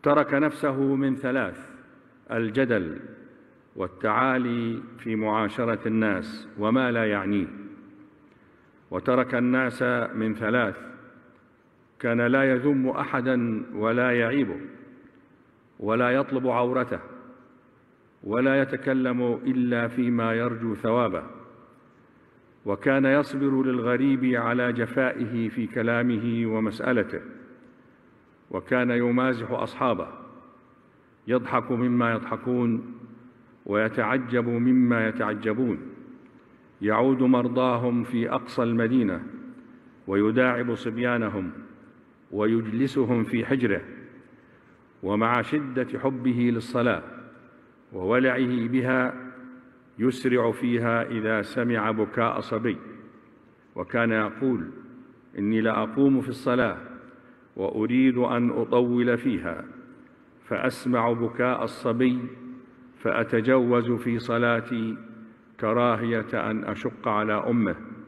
ترك نفسه من ثلاث: الجدل والتعالي في معاشرة الناس وما لا يعنيه. وترك الناس من ثلاث: كان لا يذم أحدا ولا يعيبه ولا يطلب عورته ولا يتكلم إلا فيما يرجو ثوابه. وكان يصبر للغريب على جفائه في كلامه ومسألته. وكان يمازح أصحابه، يضحك مما يضحكون ويتعجب مما يتعجبون. يعود مرضاهم في أقصى المدينة ويداعب صبيانهم ويجلسهم في حجره. ومع شدة حبه للصلاة وولعه بها يسرع فيها إذا سمع بكاء صبي. وكان يقول: إني لأقوم في الصلاة وأريد أن أطول فيها، فأسمع بكاء الصبي فأتجوز في صلاتي كراهية أن أشق على أمه.